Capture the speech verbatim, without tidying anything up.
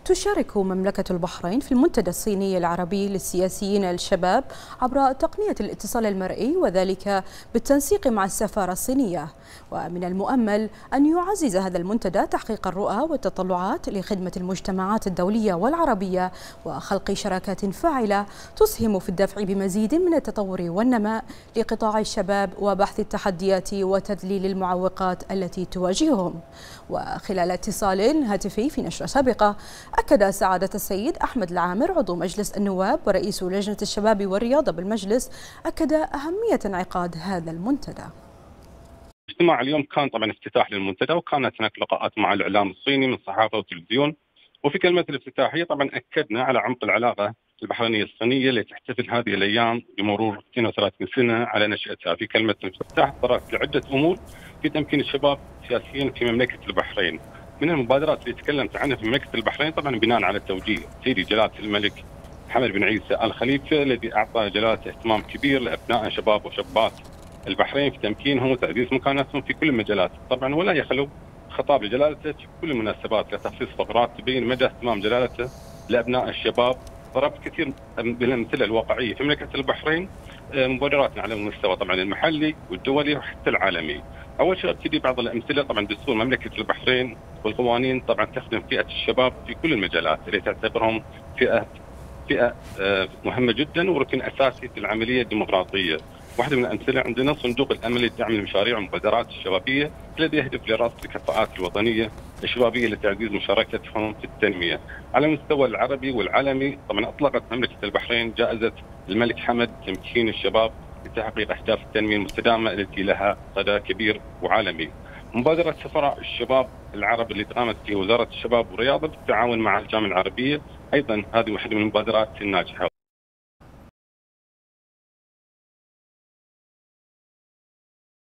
تشارك مملكة البحرين في المنتدى الصيني العربي للسياسيين الشباب عبر تقنية الاتصال المرئي، وذلك بالتنسيق مع السفارة الصينية. ومن المؤمل أن يعزز هذا المنتدى تحقيق الرؤى والتطلعات لخدمة المجتمعات الدولية والعربية وخلق شراكات فاعلة تسهم في الدفع بمزيد من التطور والنماء لقطاع الشباب وبحث التحديات وتذليل المعوقات التي تواجههم. وخلال اتصال هاتفي في نشرة سابقة، أكد سعادة السيد أحمد العامر عضو مجلس النواب ورئيس لجنة الشباب والرياضة بالمجلس أكد أهمية انعقاد هذا المنتدى. اجتماع اليوم كان طبعا افتتاح للمنتدى، وكانت هناك لقاءات مع الإعلام الصيني من صحافة وتلفزيون. وفي كلمة الافتتاحية طبعا أكدنا على عمق العلاقة البحرينية الصينية اللي تحتفل هذه الأيام بمرور اثنين وثلاثين سنة على نشأتها. في كلمة الافتتاح طرقت لعدة أمور في تمكين الشباب السياسيين في مملكة البحرين. من المبادرات اللي تكلمت عنها في مملكة البحرين طبعا بناء على التوجيه سيدي جلالة الملك حمد بن عيسى آل خليفة، الذي أعطى جلالته اهتمام كبير لأبناء شباب وشابات البحرين في تمكينهم وتعزيز مكانتهم في كل المجالات طبعا، ولا يخلو خطاب لجلالته في كل المناسبات لتخصيص فقرات تبين مدى اهتمام جلالته لأبناء الشباب. ضرب كثير من الأمثلة الواقعية في مملكة البحرين، مبادرات على المستوى طبعا المحلي والدولي وحتى العالمي. أول شيء ابتدي بعض الأمثلة. طبعا دستور مملكة البحرين والقوانين طبعا تخدم فئة الشباب في كل المجالات اللي تعتبرهم فئة فئة مهمة جدا وركن أساسي في العملية الديمقراطية. واحدة من الأمثلة عندنا صندوق الأمل لدعم المشاريع والمبادرات الشبابية الذي يهدف لرصد الكفاءات الوطنية الشبابية لتعزيز مشاركتهم في التنمية. على المستوى العربي والعالمي طبعا أطلقت مملكة البحرين جائزة الملك حمد تمكين الشباب لتحقيق أهداف التنمية المستدامة التي لها صدى كبير وعالمي. مبادرة سفراء الشباب العرب اللي قامت في وزارة الشباب والرياضة بالتعاون مع الجامعة العربية، أيضا هذه واحدة من المبادرات الناجحة.